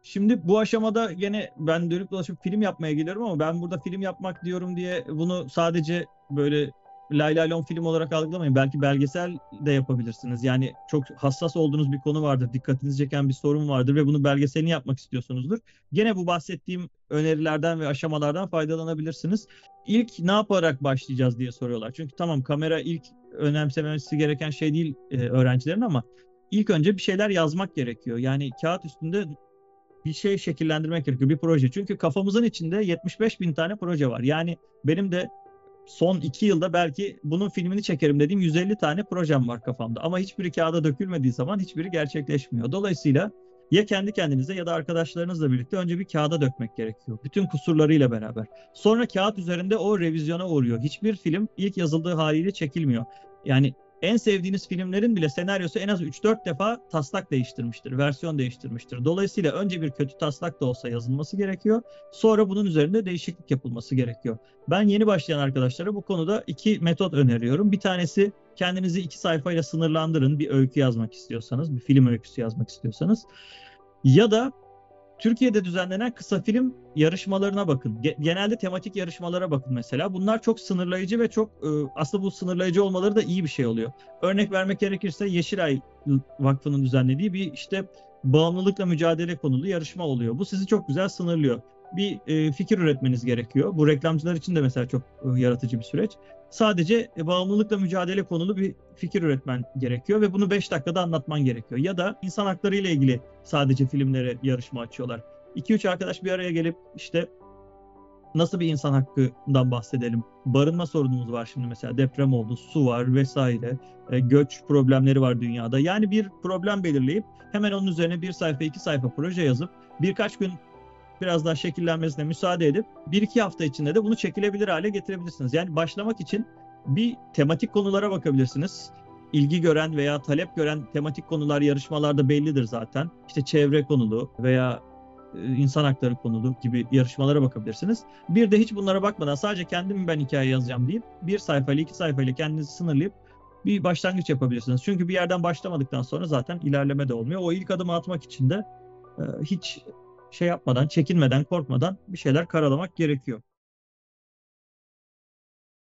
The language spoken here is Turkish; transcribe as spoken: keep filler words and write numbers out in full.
Şimdi bu aşamada gene ben dönüp dolaşıp film yapmaya geliyorum ama ben burada film yapmak diyorum diye bunu sadece böyle lay lay lom film olarak algılamayın. Belki belgesel de yapabilirsiniz. Yani çok hassas olduğunuz bir konu vardır, dikkatinizi çeken bir sorun vardır ve bunu belgeselini yapmak istiyorsunuzdur. Gene bu bahsettiğim önerilerden ve aşamalardan faydalanabilirsiniz. İlk ne yaparak başlayacağız diye soruyorlar. Çünkü tamam, kamera ilk önemsemesi gereken şey değil e, öğrencilerin, ama ilk önce bir şeyler yazmak gerekiyor. Yani kağıt üstünde bir şey şekillendirmek gerekiyor, bir proje. Çünkü kafamızın içinde yetmiş beş bin tane proje var. Yani benim de son iki yılda belki bunun filmini çekerim dediğim yüz elli tane projem var kafamda. Ama hiçbiri kağıda dökülmediği zaman hiçbiri gerçekleşmiyor. Dolayısıyla ya kendi kendinize ya da arkadaşlarınızla birlikte önce bir kağıda dökmek gerekiyor. Bütün kusurlarıyla beraber. Sonra kağıt üzerinde o revizyona uğruyor. Hiçbir film ilk yazıldığı haliyle çekilmiyor. Yani en sevdiğiniz filmlerin bile senaryosu en az üç dört defa taslak değiştirmiştir, versiyon değiştirmiştir. Dolayısıyla önce bir kötü taslak da olsa yazılması gerekiyor. Sonra bunun üzerinde değişiklik yapılması gerekiyor. Ben yeni başlayan arkadaşlara bu konuda iki metot öneriyorum. Bir tanesi, kendinizi iki sayfayla sınırlandırın bir öykü yazmak istiyorsanız, bir film öyküsü yazmak istiyorsanız. Ya da Türkiye'de düzenlenen kısa film yarışmalarına bakın. Genelde tematik yarışmalara bakın mesela. Bunlar çok sınırlayıcı ve çok e, aslında bu sınırlayıcı olmaları da iyi bir şey oluyor. Örnek vermek gerekirse Yeşilay Vakfı'nın düzenlediği bir işte bağımlılıkla mücadele konulu yarışma oluyor. Bu sizi çok güzel sınırlıyor. Bir e, fikir üretmeniz gerekiyor. Bu reklamcılar için de mesela çok e, yaratıcı bir süreç. Sadece e, bağımlılıkla mücadele konulu bir fikir üretmen gerekiyor ve bunu beş dakikada anlatman gerekiyor. Ya da insan hakları ile ilgili sadece filmlere yarışma açıyorlar. iki üç arkadaş bir araya gelip işte nasıl bir insan hakkından bahsedelim? Barınma sorunumuz var şimdi, mesela deprem oldu, su var vesaire. E, göç problemleri var dünyada. Yani bir problem belirleyip hemen onun üzerine bir sayfa iki sayfa proje yazıp birkaç gün biraz daha şekillenmesine müsaade edip bir iki hafta içinde de bunu çekilebilir hale getirebilirsiniz. Yani başlamak için bir tematik konulara bakabilirsiniz. İlgi gören veya talep gören tematik konular yarışmalarda bellidir zaten. İşte çevre konulu veya e, insan hakları konulu gibi yarışmalara bakabilirsiniz. Bir de hiç bunlara bakmadan sadece kendim ben hikaye yazacağım deyip bir sayfayla iki sayfayla kendinizi sınırlayıp bir başlangıç yapabilirsiniz. Çünkü bir yerden başlamadıktan sonra zaten ilerleme de olmuyor. O ilk adımı atmak için de e, hiç şey yapmadan, çekinmeden, korkmadan bir şeyler karalamak gerekiyor.